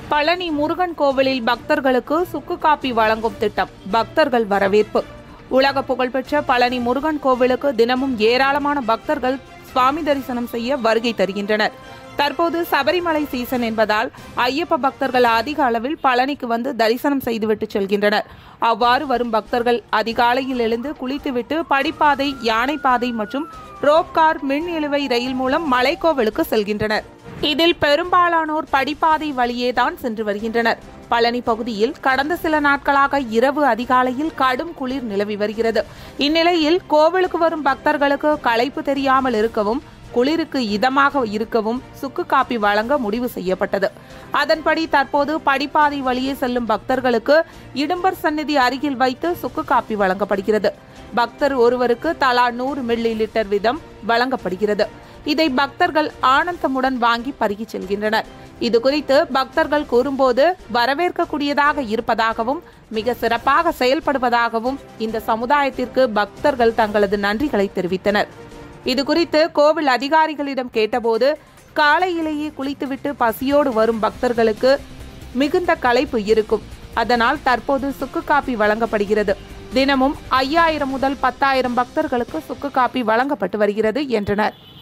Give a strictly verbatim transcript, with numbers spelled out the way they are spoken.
பழனி முருகன் கோவிலில் பக்தர்களுக்கு சுக்கு காப்பி வழங்கும் திட்டம், பக்தர்கள் வரவேற்பு. உலக புகழ்பெற்ற பழனி முருகன் கோவிலுக்கு தினமும் ஏராளமான பக்தர்கள் சுவாமி தரிசனம் செய்ய வருகை தருகின்றனர். தற்போது சபரிமலை சீசன் என்பதால் ஐயப்ப பக்தர்கள் அதிக அளவில் பழனிக்கு வந்து தரிசனம் செய்துவிட்டு செல்கின்றனர். அவ்வாறு வரும் பக்தர்கள் அதிகாலையில் எழுந்து குளித்துவிட்டு படிப்பாதை, யானைப்பாதை மற்றும் ரோப்கார், மின் இழுவை ரயில் மூலம் மலைக்கோவிலுக்கு செல்கின்றனர். இதில் பெரும்பாலானோர் படிப்பாதை வழியேதான் சென்று வருகின்றனர். பழனி பகுதியில் கடந்த சில நாட்களாக இரவு அதிகாலையில் கடும் குளிர் நிலவி வருகிறது. இந்நிலையில் கோவிலுக்கு வரும் பக்தர்களுக்கு களைப்பு தெரியாமல் இருக்கவும், குளிருக்கு இதமாக இருக்கவும் சுக்கு காப்பி வழங்க முடிவு செய்யப்பட்டது. அதன்படி தற்போது படிப்பாதை வழியே செல்லும் பக்தர்களுக்கு இடும்பர் சந்நிதி அருகில் வைத்து சுக்கு காப்பி வழங்கப்படுகிறது. பக்தர் ஒருவருக்கு தலா நூறு மில்லி லிட்டர் வீதம் வழங்கப்படுகிறது. இதை பக்தர்கள் ஆனந்தமுடன் வாங்கி பருகி செல்கின்றனர். இது குறித்து பக்தர்கள் கூறும்போது வரவேற்கக்கூடியதாக இருப்பதாகவும் மிக சிறப்பாக செயல்படுவதாகவும் இந்த சமுதாயத்திற்கு பக்தர்கள் தங்களது நன்றிகளை தெரிவித்தனர். இதுகுறித்து கோவில் அதிகாரிகளிடம் கேட்டபோது, காலையிலேயே குளித்துவிட்டு பசியோடு வரும் பக்தர்களுக்கு மிகுந்த களைப்பு இருக்கும். அதனால் தற்போது சுக்கு காப்பி வழங்கப்படுகிறது. தினமும் ஐயாயிரம் முதல் பத்தாயிரம் பக்தர்களுக்கு சுக்கு காப்பி வழங்கப்பட்டு வருகிறது என்றனர்.